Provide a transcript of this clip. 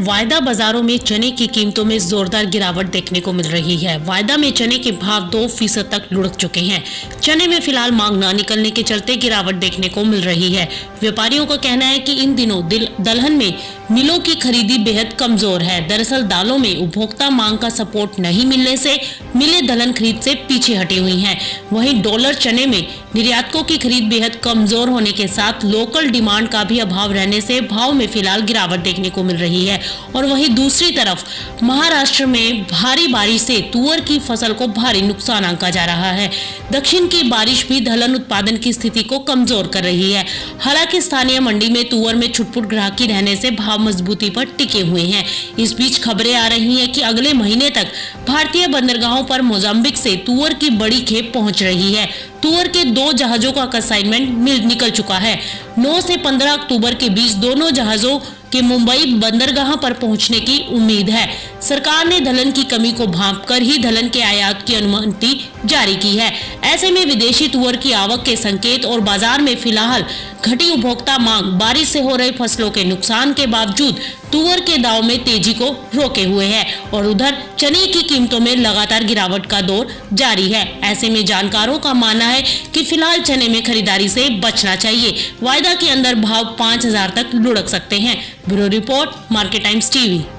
वायदा बाजारों में चने की कीमतों में जोरदार गिरावट देखने को मिल रही है। वायदा में चने के भाव 2% तक लुढ़क चुके हैं। चने में फिलहाल मांग न निकलने के चलते गिरावट देखने को मिल रही है। व्यापारियों का कहना है कि इन दिनों दलहन में मिलों की खरीदी बेहद कमजोर है। दरअसल दालों में उपभोक्ता मांग का सपोर्ट नहीं मिलने से मिलें दलहन खरीद से पीछे हटी हुई हैं। वहीं डॉलर चने में निर्यातकों की खरीद बेहद कमजोर होने के साथ लोकल डिमांड का भी अभाव रहने से भाव में फिलहाल गिरावट देखने को मिल रही है। और वहीं दूसरी तरफ महाराष्ट्र में भारी बारिश से तुअर की फसल को भारी नुकसान आंका जा रहा है। दक्षिण की बारिश भी दलहन उत्पादन की स्थिति को कमजोर कर रही है। हालांकि स्थानीय मंडी में तुअर में छुटपुट ग्राहकी रहने से भाव मजबूती पर टिके हुए हैं। इस बीच खबरें आ रही हैं कि अगले महीने तक भारतीय बंदरगाहों पर मोजाम्बिक से तुअर की बड़ी खेप पहुंच रही है। तुअर के 2 जहाजों का कंसाइनमेंट निकल चुका है। 9 से 15 अक्टूबर के बीच दोनों जहाजों के मुंबई बंदरगाह पर पहुंचने की उम्मीद है। सरकार ने दलहन की कमी को भांपकर ही दलहन के आयात की अनुमति जारी की है। ऐसे में विदेशी तुअर की आवक के संकेत और बाजार में फिलहाल घटी उपभोक्ता मांग, बारिश से हो रहे फसलों के नुकसान के बावजूद तुअर के दाव में तेजी को रोके हुए है और उधर चने की कीमतों में लगातार गिरावट का दौर जारी है। ऐसे में जानकारों का मानना है कि फिलहाल चने में खरीदारी से बचना चाहिए। वायदा के अंदर भाव 5000 तक लुढ़क सकते हैं। Bureau report, market times TV.